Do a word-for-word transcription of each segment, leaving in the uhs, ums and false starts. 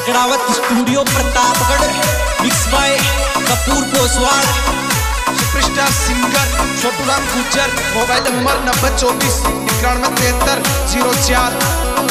पकड़ावत studio Pratapgarh, mix by Kapoor Poswal. Superstar singer Chhoturam Gujjar. Mobile number नब्बे चौबीस इक्यानवे तिहत्तर जीरो चार।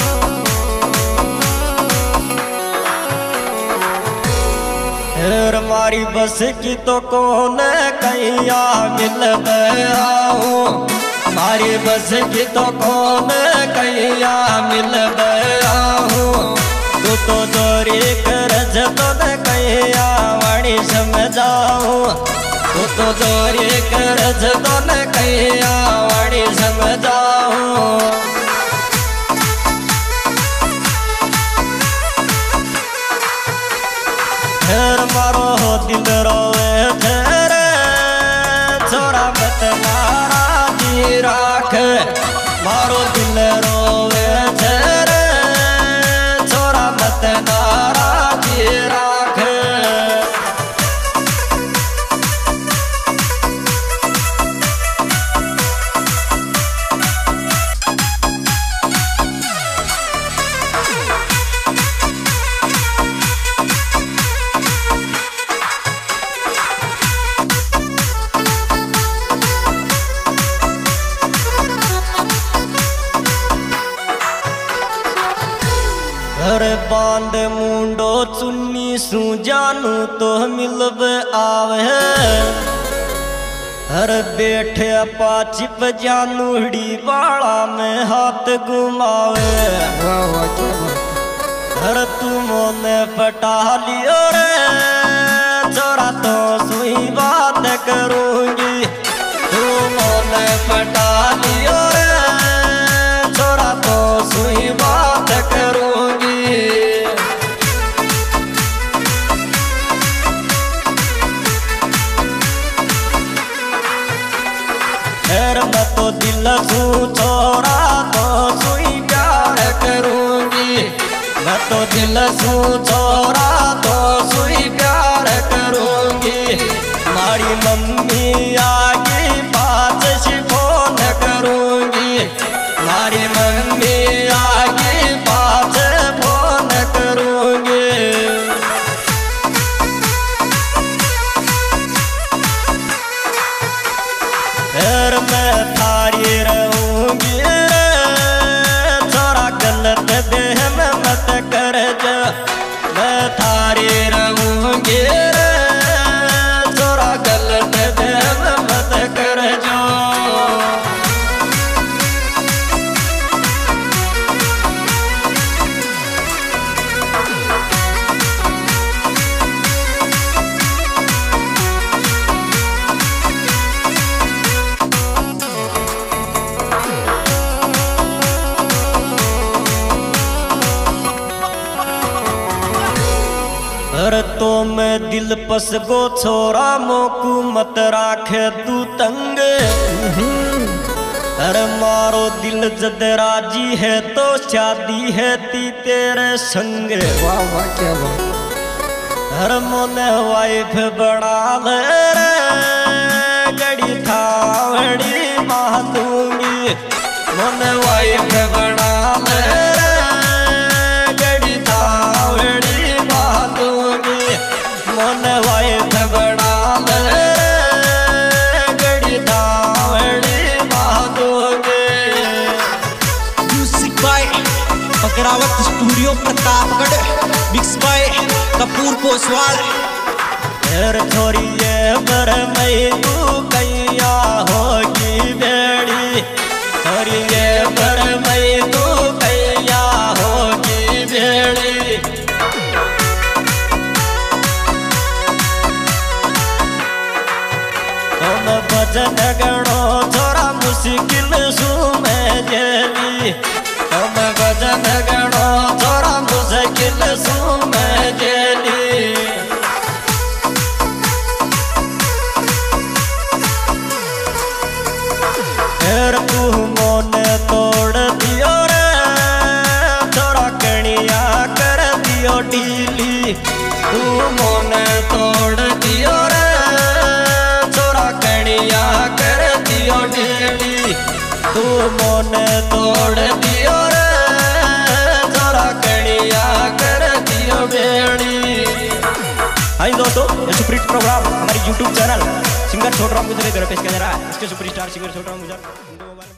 हमारी बस की तो कौन कैया मिल गया, हमारी बस की तो कौन कैया मिल गया। तू तो जोरी कर तो न कैया वाणी समझाऊं, तू तो जोरी कर तो न कैया वाणी समझाऊं। फिर मारो दिल रोवे तेरे छोरा मत नाराजी राख, मारो दिल रोवे तेरे छोरा मत नाराजी राख। घर बांध मुंडो चुन्नी सू जानू तो मिलब आवे, हर बैठे पाचिप जानूड़ी वाला में हाथ घुमावे। हर तू मोने पटा लियो रे छोरा तो सुई बात करूंगी, तू मोने पटा लियो रे छोरा तो सुई बात करूंगी। फिर मैं तो दिल सू छोरा तो सुई प्यार करूंगी, मैं तो दिल सू छोरा तो सुई प्यार करूंगी। हमारी मम्मी आगे पास से फोन करूंगी, हमारी मम्मी आगे पास फोन करूंगी। फिर मैं थारी रहूंगी छोरा गलत देह में मत कर जा, मैं थारी रहूंगी छोरा गलत देह में मत कर जा। हर तो मैं दिल पस गो छोरा मोकू मत राखे तू तंग, हर मारो दिल जद राजी है तो शादी है ती तेरे संग। वाह वाह क्या बात। हर मोने वाइफ बड़ा ले गड़ी थावड़ी मातूंगी, मोने वाइफ बड़ा ले गड़ी थावड़ी मन वाइफ बड़ा ले गड़ी दावड़ी बादोगे। Music by Pakdawat studio Pratapgarh, mix by Kapoor Poswal. फिर छोरिए बर मई तू कैया होगी बेड़ी, छोरिए बर मई तू कैया होगी बेड़ी। भजन गणो छोरा मुश्किल सू मैं जेली, तुम भजन गणो छोरा मुश्किल सू मैं जेली। फिर तू मोने तोड़ दियो रे छोरा कणिया कर दियो ढीली, तू मोने तोड़ दियो रे कणिया कर दियो ढीली, तू मोने तोड़ दियो रे छोरा कणिया कर दियो बे। हाँ जी दोस्तों, ये सुपरहिट प्रोग्राम हमारी YouTube channel singer Chhotram Gujar द्वारा पेश किया जा रहा है। इसके सुपरस्टार सिंगर छोटराम गुजर।